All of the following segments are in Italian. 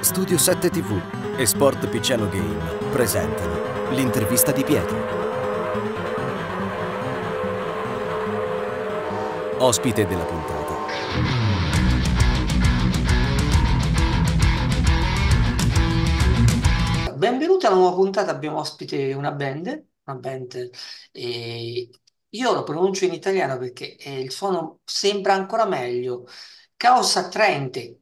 Studio 7 TV e Sport Picciano Game presentano l'intervista di Pietro. Ospite della puntata. Benvenuti alla nuova puntata, abbiamo ospite una band, e io lo pronuncio in italiano perché il suono sembra ancora meglio. Caos Attraente.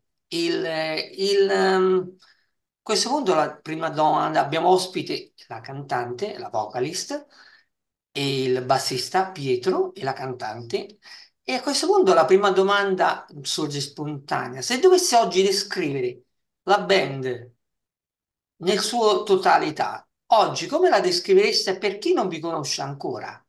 A questo punto la prima domanda, abbiamo ospite la cantante, la vocalist, e il bassista Pietro e la cantante. E a questo punto la prima domanda sorge spontanea. Se dovessi oggi descrivere la band nel suo totalità, oggi come la descrivereste per chi non vi conosce ancora?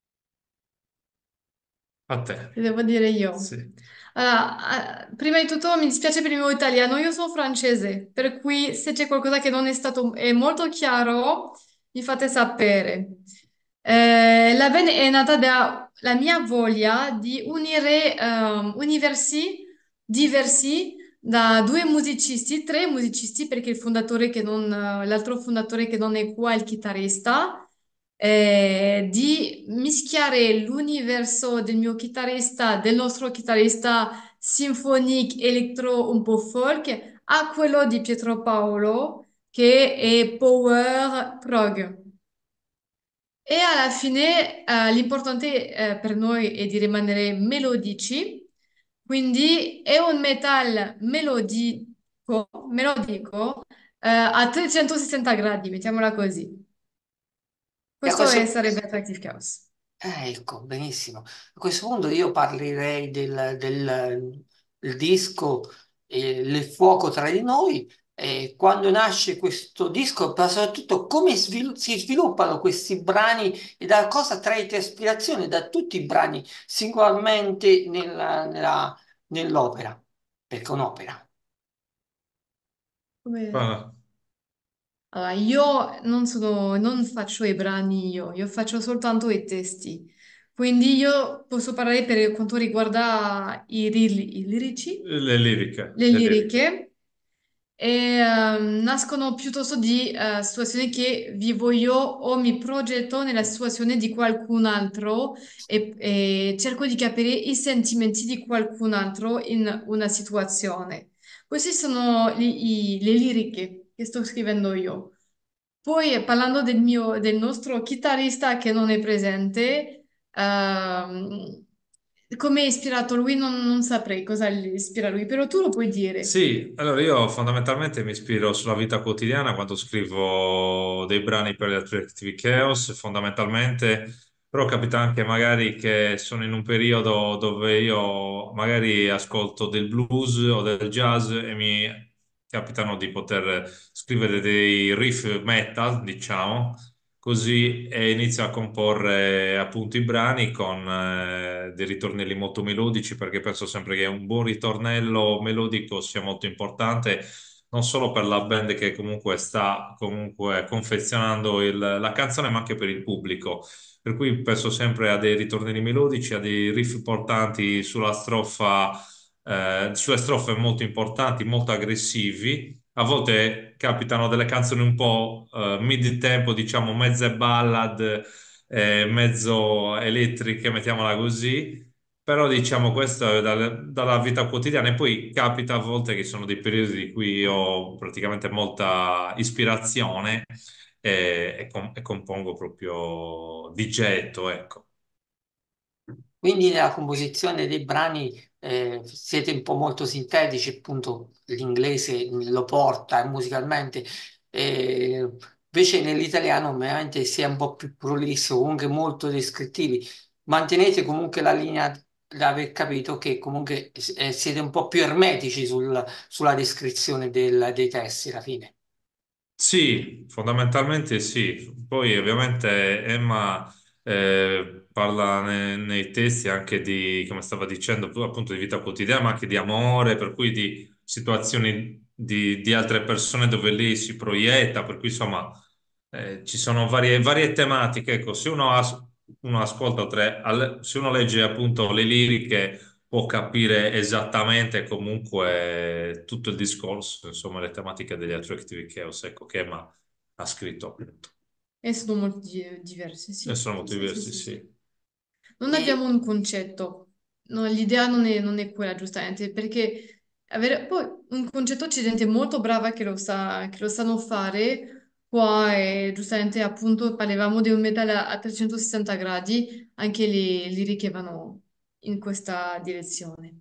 A te. Ti devo dire io. Sì. Allora, prima di tutto mi dispiace per il mio italiano, io sono francese, per cui se c'è qualcosa che non è stato è molto chiaro, mi fate sapere. La band è nata dalla mia voglia di unire universi diversi da due musicisti, tre musicisti, perché il fondatore che non, l'altro fondatore che non è qua, il chitarrista, di mischiare l'universo del mio chitarrista, del nostro chitarrista symphonic electro un po' folk, a quello di Pietro Paolo, che è power prog. E alla fine l'importante per noi è di rimanere melodici, quindi è un metal melodico, a 360 gradi, mettiamola così. E a Questo sarebbe Attractive Chaos. ecco, benissimo. A questo punto io parlerei del disco Il fuoco tra di noi. Quando nasce questo disco, ma soprattutto come si sviluppano questi brani e da cosa traete ispirazione da tutti i brani singolarmente nell'opera, perché è un'opera. Come- Ah, Allora, io non faccio i brani io faccio soltanto i testi. Quindi io posso parlare per quanto riguarda i lirici, le liriche, le le liriche. liriche, e nascono piuttosto di situazioni che vivo io o mi progetto nella situazione di qualcun altro e cerco di capire i sentimenti di qualcun altro in una situazione. Queste sono le liriche che sto scrivendo io. Poi parlando del nostro chitarrista che non è presente, come è ispirato lui, non saprei cosa gli ispira lui, però tu lo puoi dire. Sì, allora io fondamentalmente mi ispiro sulla vita quotidiana quando scrivo dei brani per le Attractive Chaos, fondamentalmente, però capita anche magari che sono in un periodo dove io magari ascolto del blues o del jazz e mi capitano di poter scrivere dei riff metal, diciamo, così e inizio a comporre appunto i brani con dei ritornelli molto melodici perché penso sempre che un buon ritornello melodico sia molto importante non solo per la band che comunque sta comunque confezionando la canzone ma anche per il pubblico. Per cui penso sempre a dei ritornelli melodici, a dei riff portanti sulle strofe molto importanti, molto aggressivi. A volte capitano delle canzoni un po' mid-tempo, diciamo mezze ballad, mezzo elettriche, mettiamola così. Però diciamo questo è dalla vita quotidiana e poi capita a volte che sono dei periodi di cui ho praticamente molta ispirazione e compongo proprio di getto, ecco. Quindi nella composizione dei brani siete un po' molto sintetici, appunto l'inglese lo porta musicalmente, invece nell'italiano veramente si è un po' più prolisso, comunque molto descrittivi. Mantenete comunque la linea da aver capito che comunque siete un po' più ermetici sulla descrizione dei testi alla fine. Sì, fondamentalmente sì. Poi ovviamente Emma parla nei testi anche di, come stava dicendo, appunto di vita quotidiana, ma anche di amore, per cui di situazioni di altre persone dove lei si proietta, per cui insomma ci sono varie tematiche. Ecco, se uno ascolta, se uno legge appunto le liriche può capire esattamente comunque tutto il discorso, insomma, le tematiche degli Attractive Chaos, ecco, che Emma ha scritto appunto. E sono molto diversi, E sì. sono Sì, molto sì, sì, diversi, sì, sì. sì. Non E abbiamo un concetto. No, l'idea non è quella, giustamente, perché avere poi un concetto c'è gente molto brava che lo sanno fare. Qua, giustamente, appunto, parlavamo di un metal a 360 gradi, anche le liriche vanno in questa direzione.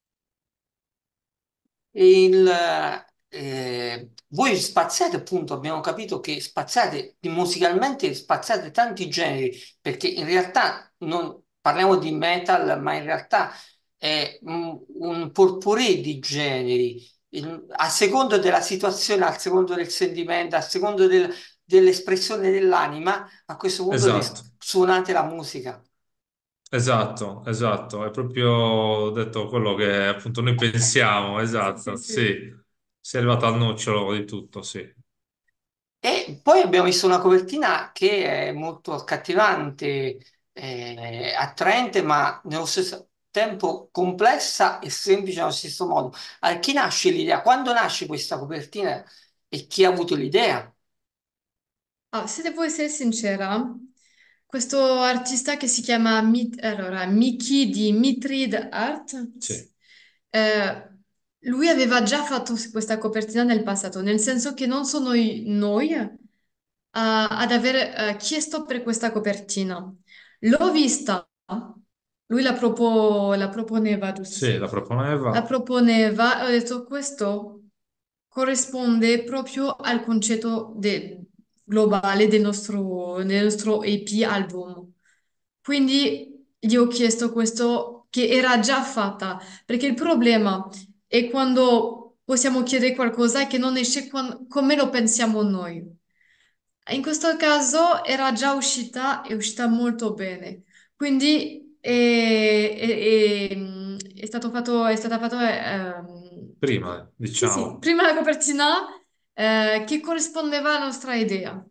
voi spaziate, appunto, abbiamo capito che spaziate musicalmente, spaziate tanti generi, perché in realtà non parliamo di metal, ma in realtà è un potpourri di generi, a secondo della situazione, a secondo del sentimento, a secondo dell'espressione dell'anima, a questo punto Esatto. suonate la musica. Esatto, esatto, è proprio detto quello che appunto noi pensiamo, Sì, sì, esatto, sì. sì, si è arrivato al nocciolo di tutto, sì. E poi abbiamo visto una copertina che è molto accattivante, attraente, ma nello stesso tempo complessa e semplice allo stesso modo. A chi nasce l'idea? Quando nasce questa copertina e chi ha avuto l'idea? Ah, se devo essere sincera, questo artista che si chiama allora, Miki di Mitrid Art, Sì, eh, lui aveva già fatto questa copertina nel passato, nel senso che non sono noi ad aver chiesto per questa copertina. L'ho vista, lui la proponeva, giusto? sì, Sì. la La proponeva, proponeva, ho detto questo corrisponde proprio al concetto globale del nostro EP album. Quindi gli ho chiesto questo che era già fatta, perché il problema è quando possiamo chiedere qualcosa che non esce come lo pensiamo noi. In questo caso era già uscita, è uscita molto bene. Quindi è stata fatta, prima, sì, sì, diciamo. prima la copertina che corrispondeva alla nostra idea.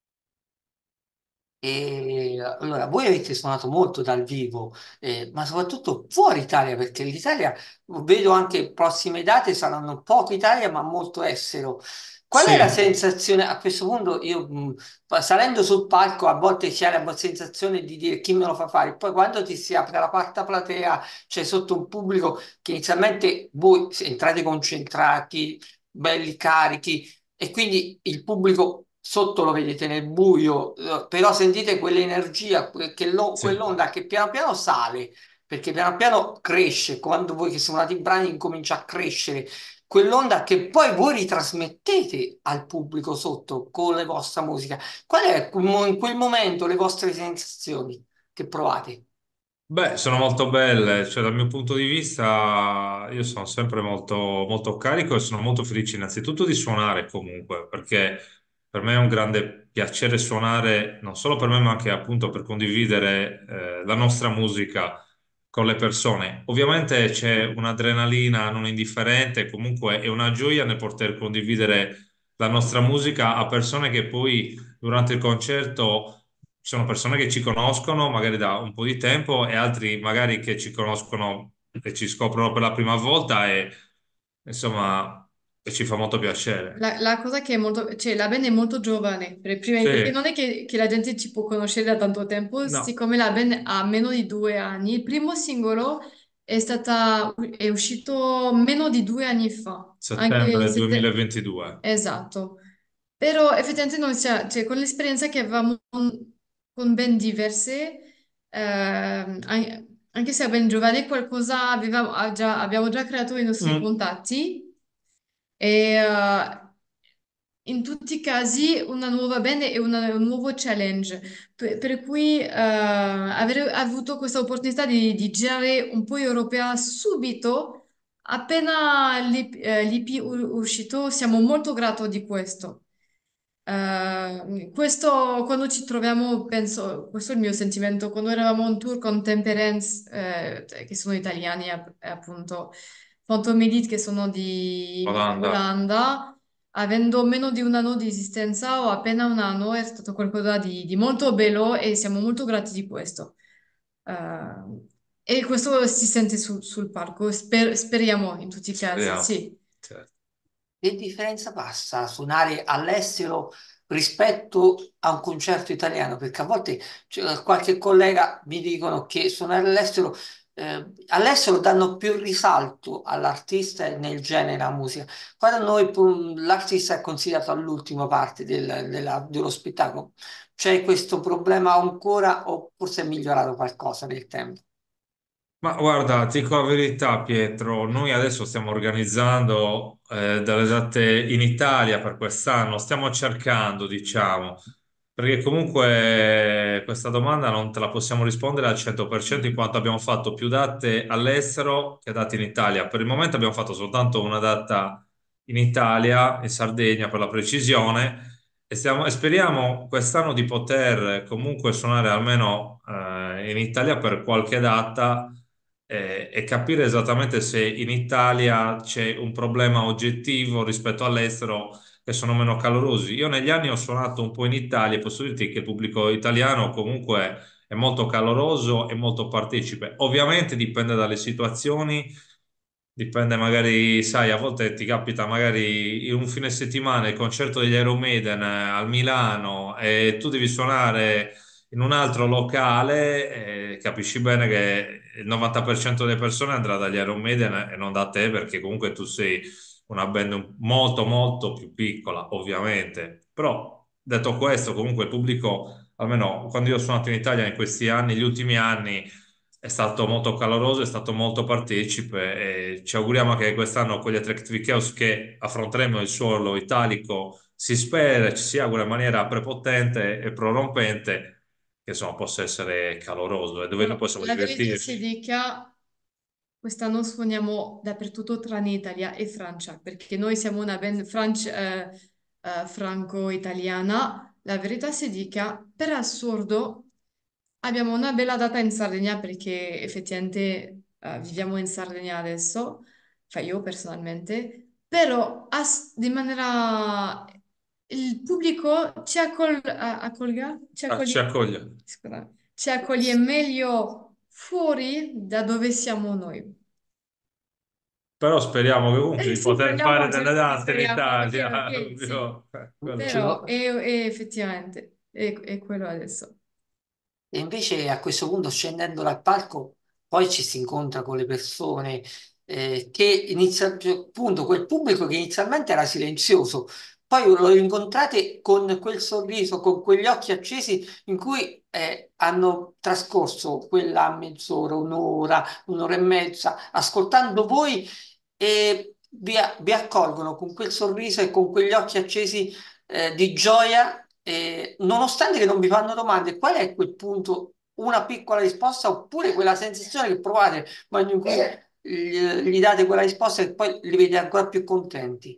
E allora, voi avete suonato molto dal vivo, ma soprattutto fuori Italia, perché l'Italia, vedo anche prossime date, saranno poco Italia, ma molto estero. Qual è la Sì, sensazione a questo punto? Io, salendo sul palco, a volte si ha la sensazione di dire chi me lo fa fare, poi quando ti si apre la quarta platea, c'è sotto un pubblico che inizialmente voi entrate concentrati, belli carichi, e quindi il pubblico sotto lo vedete nel buio, però sentite quell'energia, sì. quell'onda che piano piano sale, perché piano piano cresce, quando voi che suonate i brani incomincia a crescere, quell'onda che poi voi ritrasmettete al pubblico sotto con la vostra musica. Qual è in quel momento le vostre sensazioni che provate? Beh, sono molto belle, cioè dal mio punto di vista io sono sempre molto, molto carico e sono molto felice innanzitutto di suonare comunque, perché per me è un grande piacere suonare non solo per me ma anche appunto per condividere la nostra musica con le persone. Ovviamente c'è un'adrenalina non indifferente, comunque è una gioia nel poter condividere la nostra musica a persone che poi durante il concerto ci sono persone che ci conoscono magari da un po' di tempo e altri magari che ci conoscono e ci scoprono per la prima volta e insomma e ci fa molto piacere. La cosa che è molto, cioè la band è molto giovane, Sì, perché non è che la gente ci può conoscere da tanto tempo, no, siccome la band ha meno di 2 anni. Il primo singolo è uscito meno di 2 anni fa, anche in settembre 2022. esatto. Però effettivamente cioè, con l'esperienza che avevamo con band diverse, anche se a band giovane qualcosa abbiamo già creato i nostri Mm, contatti. E in tutti i casi una nuova band è un nuovo challenge, per cui avere avuto questa opportunità di girare un po' europea subito, appena l'EP uscito, siamo molto grati di questo. Questo quando ci troviamo, penso, questo è il mio sentimento, quando eravamo on tour con Temperance, che sono italiani appunto, Phantom Elite che sono di Olanda. Olanda, avendo meno di 1 anno di esistenza o appena 1 anno, è stato qualcosa di molto bello e siamo molto grati di questo. Eh, E questo si sente sul palco, speriamo in tutti i casi, Speriamo. sì. Certo. Che differenza passa suonare all'estero rispetto a un concerto italiano? Perché a volte qualche collega mi dicono che suonare all'estero danno più risalto all'artista e nel genere della musica. Qua da noi l'artista è considerato all'ultima parte dello spettacolo. C'è questo problema ancora o forse è migliorato qualcosa nel tempo? Ma guarda, ti dico la verità, Pietro, noi adesso stiamo organizzando delle date in Italia per quest'anno, stiamo cercando, diciamo, perché comunque questa domanda non te la possiamo rispondere al 100% in quanto abbiamo fatto più date all'estero che date in Italia. Per il momento abbiamo fatto soltanto una data in Italia, in Sardegna per la precisione, e speriamo quest'anno di poter comunque suonare almeno in Italia per qualche data e capire esattamente se in Italia c'è un problema oggettivo rispetto all'estero che sono meno calorosi. Io negli anni ho suonato un po' in Italia e posso dirti che il pubblico italiano comunque è molto caloroso e molto partecipe. Ovviamente dipende dalle situazioni, dipende magari, sai, a volte ti capita magari in un fine settimana il concerto degli Iron Maiden al Milano e tu devi suonare in un altro locale, capisci bene che il 90% delle persone andrà dagli Iron Maiden e non da te perché comunque tu sei una band molto molto più piccola, ovviamente. Però detto questo, comunque il pubblico, almeno quando io sono andato in Italia in questi anni, gli ultimi anni, è stato molto caloroso, è stato molto partecipe e ci auguriamo che quest'anno con gli Attractive Chaos che affronteremo il suolo italico si spera, ci si augura in maniera prepotente e prorompente che insomma possa essere caloroso e dove noi Però possiamo la verità si divertirci. dica, quest'anno suoniamo dappertutto tranne Italia e Francia, perché noi siamo una band franco-italiana. La verità si dica, per assurdo, abbiamo una bella data in Sardegna perché effettivamente viviamo in Sardegna adesso, cioè io personalmente, però di maniera... Il pubblico Ah, ci accoglie. scusa, ci accoglie meglio fuori da dove siamo noi. Però speriamo che comunque di Sì, poter fare delle sì, date in speriamo, ok, Italia. ok, sì. Ovvio. Ce Però lo- effettivamente è quello adesso. E invece a questo punto, scendendo dal palco, poi ci si incontra con le persone che appunto quel pubblico che inizialmente era silenzioso, poi lo incontrate con quel sorriso, con quegli occhi accesi in cui hanno trascorso quella mezz'ora, un'ora e mezza, ascoltando voi e vi accolgono con quel sorriso e con quegli occhi accesi di gioia, nonostante che non vi fanno domande, qual è quel punto, una piccola risposta oppure quella sensazione che provate quando in cui gli date quella risposta e poi li vedi ancora più contenti?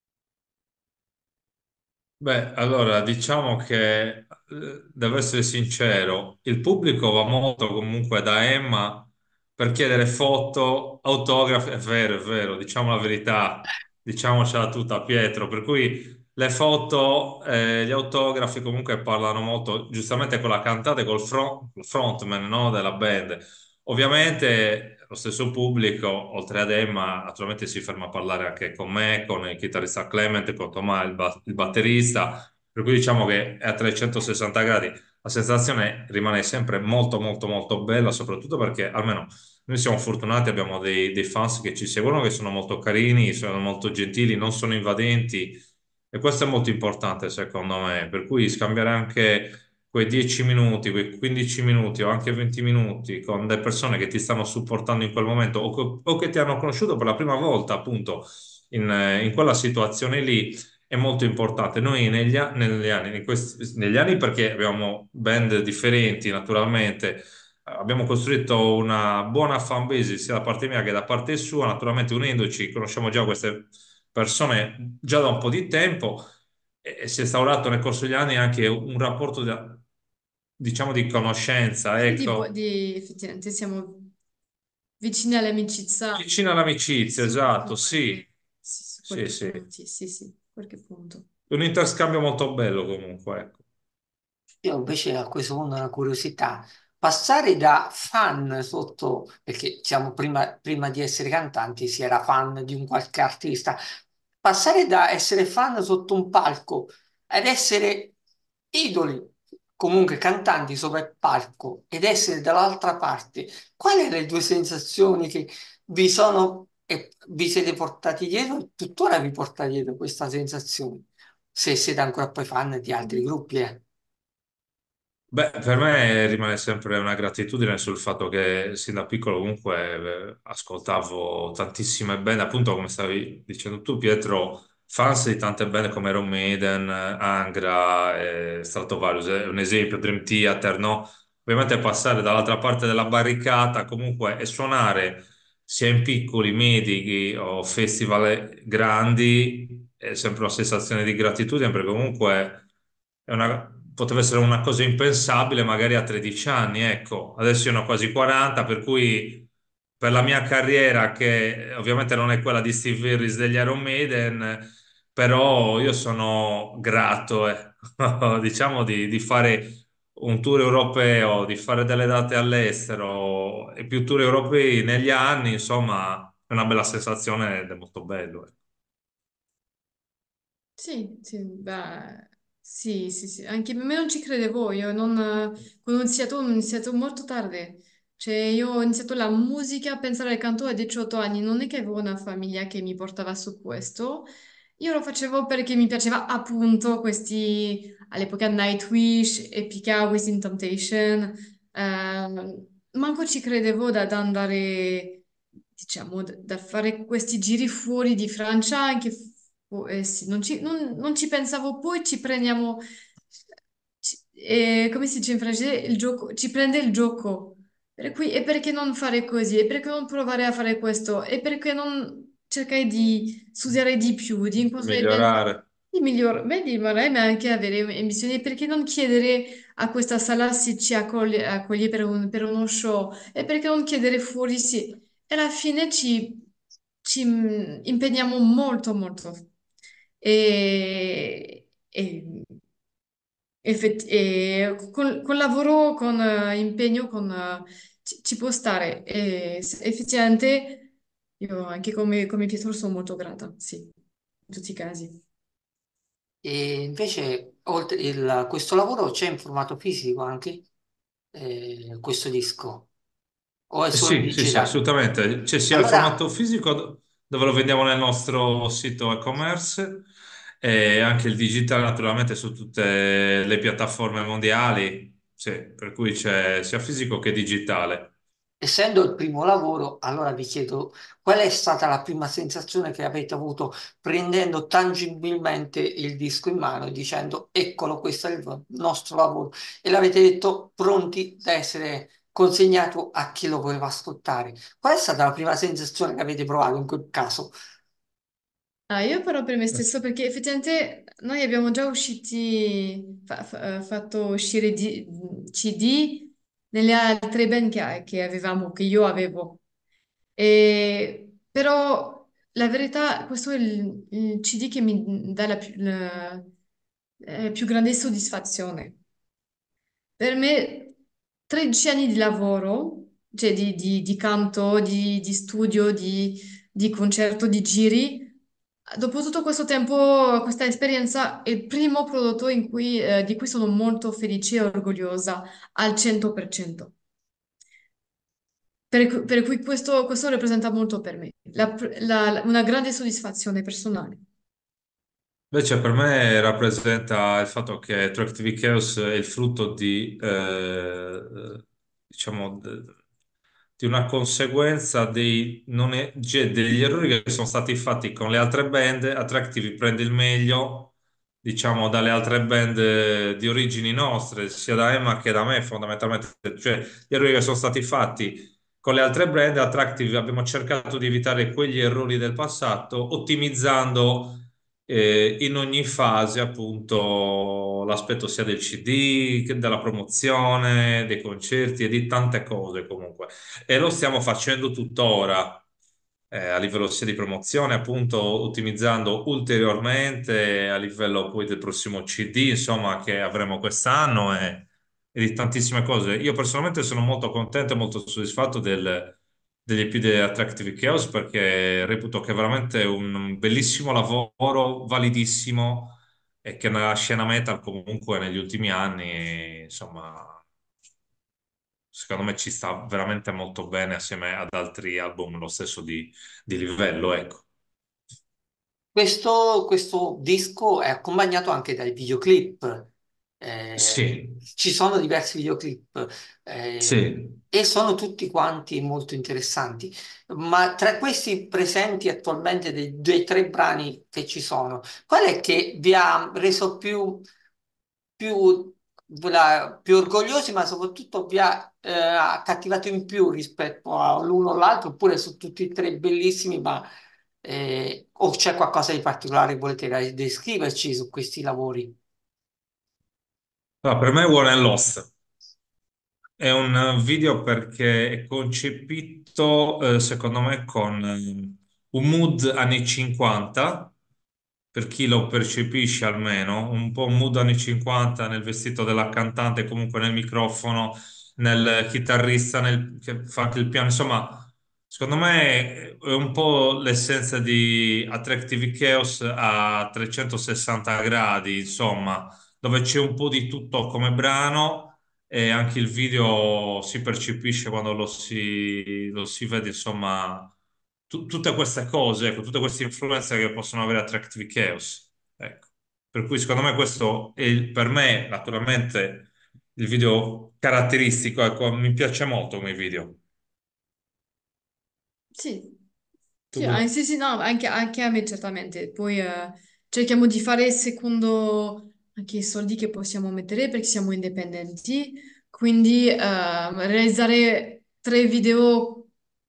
Beh, allora diciamo che devo essere sincero, il pubblico va molto comunque da Emma per chiedere foto, autografi, è vero, diciamo la verità, diciamocela tutta Pietro, per cui le foto, gli autografi comunque parlano molto, giustamente con la cantante, col frontman, no, della band. Ovviamente lo stesso pubblico, oltre ad Emma, naturalmente si ferma a parlare anche con me, con il chitarrista Clement, con Tomà, il batterista, per cui diciamo che è a 360 gradi. La sensazione rimane sempre molto molto molto bella, soprattutto perché almeno noi siamo fortunati, abbiamo dei fans che ci seguono, che sono molto carini, sono molto gentili, non sono invadenti e questo è molto importante secondo me, per cui scambiare anche quei 10 minuti, quei 15 minuti o anche 20 minuti con delle persone che ti stanno supportando in quel momento o che ti hanno conosciuto per la prima volta, appunto, in quella situazione lì, è molto importante. Noi negli anni, negli anni perché abbiamo band differenti, naturalmente, abbiamo costruito una buona fanbase sia da parte mia che da parte sua, naturalmente unendoci, conosciamo già queste persone già da un po' di tempo e si è instaurato nel corso degli anni anche un rapporto, diciamo, di conoscenza, Sì, ecco, effettivamente siamo vicini all'amicizia, vicino all'amicizia, su quel esatto, punto, sì, sì, su sì, qualche sì. punto, sì, sì, qualche punto. Un interscambio molto bello comunque, ecco. Io invece a questo punto ho una curiosità. passare da fan sotto, perché diciamo prima di essere cantanti si era fan di un qualche artista, passare da essere fan sotto un palco ad essere idoli, comunque cantanti sopra il palco ed essere dall'altra parte, quali sono le due sensazioni che vi sono e vi siete portati dietro e tuttora vi portate dietro questa sensazione, se siete ancora poi fan di altri gruppi, eh? Beh, per me rimane sempre una gratitudine sul fatto che sin da piccolo comunque ascoltavo tantissime band, appunto come stavi dicendo tu, Pietro, fans di tante band come Iron Maiden, Angra, Stratovarius, è un esempio, Dream Theater, no? Ovviamente passare dall'altra parte della barricata comunque e suonare sia in piccoli, medi o festival grandi è sempre una sensazione di gratitudine perché comunque poteva essere una cosa impensabile magari a 13 anni, ecco. Adesso io ne ho quasi 40, per cui per la mia carriera, che ovviamente non è quella di Steve Harris degli Iron Maiden, però io sono grato, diciamo, di fare un tour europeo, di fare delle date all'estero e più tour europei negli anni, insomma, è una bella sensazione ed è molto bello. Sì, sì, beh, sì, sì, sì, anche a me non ci credevo, io non, quando ho iniziato molto tardi, cioè io ho iniziato la musica, a pensare al canto a 18 anni, non è che avevo una famiglia che mi portava su questo, io lo facevo perché mi piaceva appunto questi, all'epoca Nightwish, Epica, Within Temptation, manco ci credevo da andare, diciamo, da fare questi giri fuori di Francia, anche sì, non ci pensavo, poi ci prendiamo, come si dice in francese, il gioco, ci prende il gioco. Per cui, e perché non fare così? E perché non provare a fare questo? E perché non cercare di studiare di più, di incontrare gente, Migliorare. di migliorare, beh, di migliorare, ma anche avere emissioni? E perché non chiedere a questa sala se ci accoglie per uno show? E perché non chiedere fuori sì? E alla fine ci impegniamo molto, molto. E col lavoro, con impegno, ci può stare. E effettivamente io anche come Pietro sono molto grata, sì, in tutti i casi. E invece, questo lavoro c'è in formato fisico anche, questo disco, o è solo in Sì, sì, sì, digitale? assolutamente. C'è sia il Allora, formato fisico dove lo vendiamo nel nostro sito e-commerce e anche il digitale naturalmente su tutte le piattaforme mondiali, sì, per cui c'è sia fisico che digitale. essendo il primo lavoro, allora vi chiedo qual è stata la prima sensazione che avete avuto prendendo tangibilmente il disco in mano e dicendo eccolo, questo è il nostro lavoro e l'avete detto pronti da essere consegnato a chi lo voleva ascoltare. Qual è stata la prima sensazione che avete provato in quel caso? Ah, io parlo per me stesso perché effettivamente noi abbiamo già fatto uscire CD nelle altre band che avevamo, che io avevo. Però la verità, questo è il CD che mi dà la più grande soddisfazione. Per me 13 anni di lavoro, cioè di canto, di studio, di concerto, di giri, dopo tutto questo tempo, questa esperienza è il primo prodotto di cui sono molto felice e orgogliosa al 100%. Per cui questo rappresenta molto per me, una grande soddisfazione personale. Invece per me rappresenta il fatto che Track TV Chaos è il frutto diciamo, di una conseguenza degli errori che sono stati fatti con le altre band. Attractive prende il meglio, diciamo, dalle altre band di origini nostre, sia da Emma che da me, fondamentalmente. Cioè, gli errori che sono stati fatti con le altre brand Attractive abbiamo cercato di evitare quegli errori del passato, ottimizzando in ogni fase appunto l'aspetto sia del CD che della promozione, dei concerti e di tante cose comunque. E lo stiamo facendo tuttora. A livello sia di promozione, appunto, ottimizzando ulteriormente a livello poi del prossimo CD, insomma, che avremo quest'anno e di tantissime cose. Io personalmente sono molto contento e molto soddisfatto degli EP di Attractive Chaos perché reputo che è veramente un bellissimo lavoro, validissimo e che nella scena metal comunque negli ultimi anni, insomma, secondo me ci sta veramente molto bene assieme ad altri album lo stesso di livello, ecco. Questo disco è accompagnato anche dai videoclip. Ci sono diversi videoclip e sono tutti quanti molto interessanti. Ma tra questi presenti attualmente dei tre brani che ci sono, qual è che vi ha reso più orgogliosi, ma soprattutto vi ha accattivato in più rispetto all'uno o all'altro, oppure sono tutti e tre bellissimi, ma o c'è qualcosa di particolare che volete descriverci su questi lavori? No, per me War and Lost è un video perché è concepito, secondo me, con un mood anni 50, per chi lo percepisce almeno, un po' un mood anni 50 nel vestito della cantante, comunque nel microfono, nel chitarrista che fa anche il piano, insomma, secondo me è un po' l'essenza di Attractive Chaos a 360 gradi, insomma, dove c'è un po' di tutto come brano e anche il video si percepisce quando lo si vede, insomma, tutte queste cose, ecco, tutte queste influenze che possono avere Attractive Chaos. Ecco. Per cui secondo me questo è per me, naturalmente, il video caratteristico, ecco, mi piace molto come video. Sì, Tu sì, cosa? sì, sì, no, anche a me certamente. Poi cerchiamo di fare secondo anche i soldi che possiamo mettere perché siamo indipendenti, quindi realizzare tre video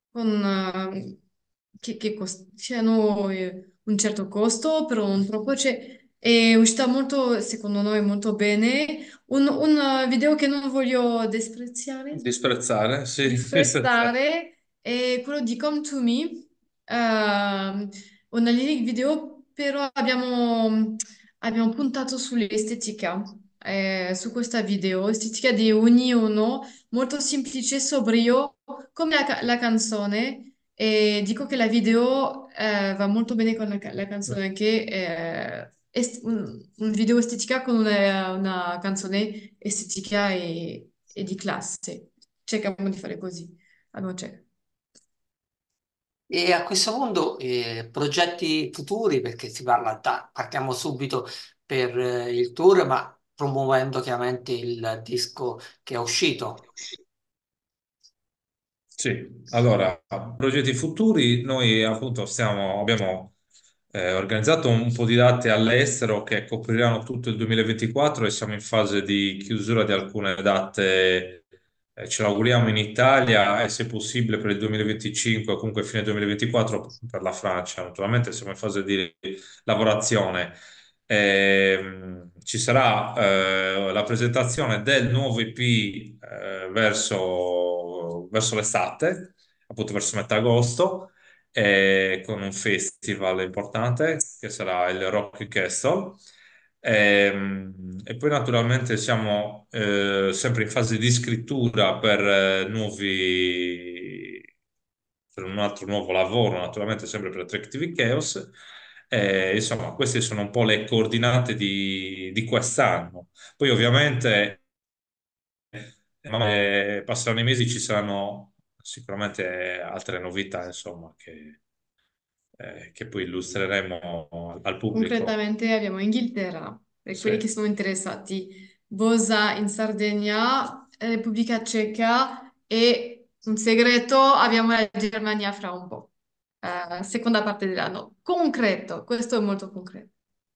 che siano un certo costo, però non troppo, è uscita molto, secondo noi, molto bene. Un video che non voglio disprezzare, Disprezzare? Sì, disprezzare. disprezzare è quello di Come to Me, una lyric video, però abbiamo puntato sull'estetica, su questa video, estetica di ognuno, molto semplice, sobrio, come la canzone. E dico che la video va molto bene con la canzone, anche un video estetica con una canzone estetica e di classe. Cerchiamo di fare così. Allora, E a questo punto, progetti futuri, perché si parla partiamo subito per il tour, ma promuovendo chiaramente il disco che è uscito. Sì, allora, progetti futuri, noi appunto abbiamo organizzato un po' di date all'estero che copriranno tutto il 2024 e siamo in fase di chiusura di alcune date, ce l'auguriamo in Italia e se possibile per il 2025 o comunque fine 2024 per la Francia. Naturalmente siamo in fase di lavorazione. Ci sarà la presentazione del nuovo EP verso l'estate, appunto verso metà agosto, con un festival importante che sarà il Rock Castle. E poi naturalmente siamo sempre in fase di scrittura per un altro nuovo lavoro, naturalmente sempre per Attractive Chaos. Insomma, queste sono un po' le coordinate di quest'anno. Poi ovviamente passeranno i mesi, ci saranno sicuramente altre novità, insomma, che poi illustreremo al pubblico. concretamente abbiamo Inghilterra, per Sì. quelli che sono interessati, Bosa in Sardegna, Repubblica Ceca e un segreto, abbiamo la Germania fra un po'. Seconda parte dell'anno. Concreto, questo è molto concreto.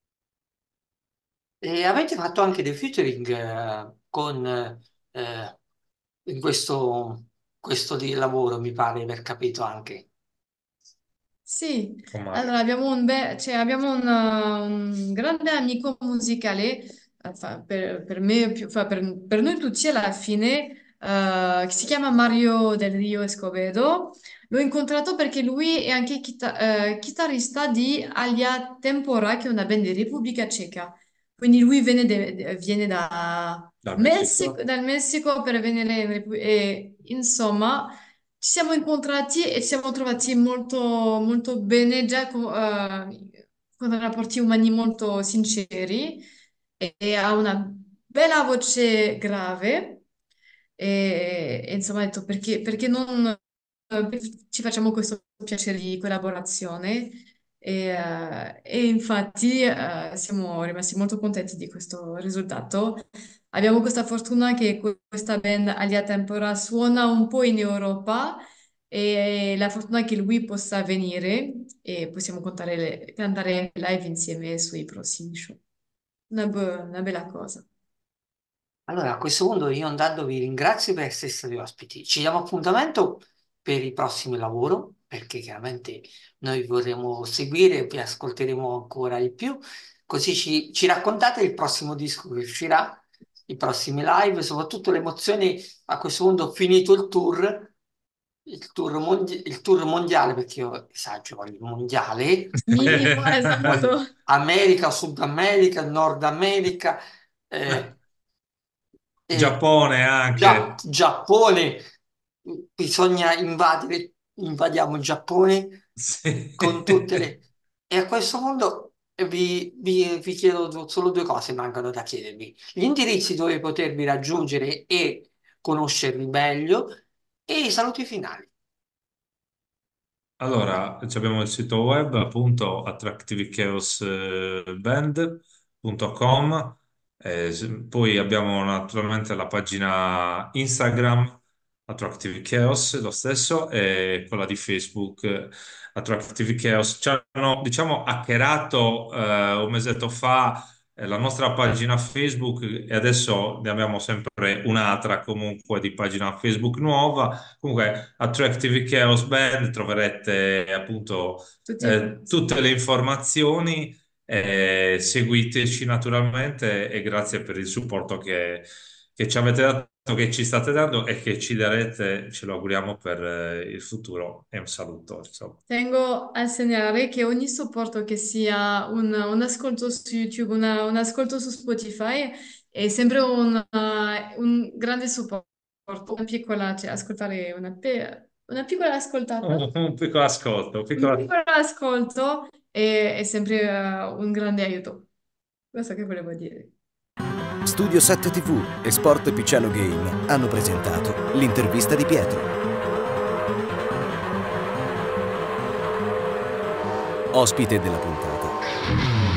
E avete fatto anche dei featuring con in questo di lavoro, mi pare di aver capito anche. Sì, Con Mario. allora abbiamo un grande amico musicale, per me, per noi tutti alla fine, che si chiama Mario Del Rio Escobedo. L'ho incontrato perché lui è anche chitarrista di Alia Tempora, che è una band di Repubblica Ceca. Quindi lui viene da Dal Messico. Dal Messico per venire e insomma ci siamo incontrati e ci siamo trovati molto, molto bene già con rapporti umani molto sinceri e ha una bella voce grave e insomma ho detto perché non ci facciamo questo piacere di collaborazione e infatti siamo rimasti molto contenti di questo risultato. Abbiamo questa fortuna che questa band Alia Tempora suona un po' in Europa e la fortuna che lui possa venire e possiamo cantare live insieme sui prossimi show. Una bella cosa. Allora, a questo punto io andando vi ringrazio per essere stati ospiti. Ci diamo appuntamento per il prossimo lavoro, perché chiaramente noi vorremmo seguire, vi ascolteremo ancora di più, così ci raccontate il prossimo disco che uscirà, i prossimi live, soprattutto le emozioni a questo punto finito il tour mondiale, perché io esagero, voglio il mondiale, Minimo, voglio esatto. America, Sud America, Nord America. eh, e Giappone anche. Giappone, bisogna invadiamo il Giappone Sì. con tutte le... E a questo punto vi chiedo solo due cose, mancano da chiedervi. Gli indirizzi dove potervi raggiungere e conoscervi meglio e i saluti finali. Allora, abbiamo il sito web appunto attractivechaosband.com, poi abbiamo naturalmente la pagina Instagram Attractive Chaos, lo stesso, e quella di Facebook Attractive Chaos. Ci hanno, diciamo, hackerato un mesetto fa la nostra pagina Facebook e adesso ne abbiamo sempre un'altra comunque di pagina Facebook nuova. Comunque, Attractive Chaos Band troverete appunto Tutti i posti. tutte le informazioni. Seguiteci naturalmente e grazie per il supporto che ci avete dato, che ci state dando e che ci darete, ce lo auguriamo per il futuro. E un saluto, insomma. Tengo a segnalare che ogni supporto, che sia un ascolto su YouTube, un ascolto su Spotify, è sempre un grande supporto, una piccola, cioè ascoltare una piccola ascoltata, Un piccolo ascolto, un un piccolo... piccolo ascolto è sempre un grande aiuto. Questo che volevo dire. Studio 7 TV e Sport Picciano Game hanno presentato l'intervista di Pietro. Ospite della puntata.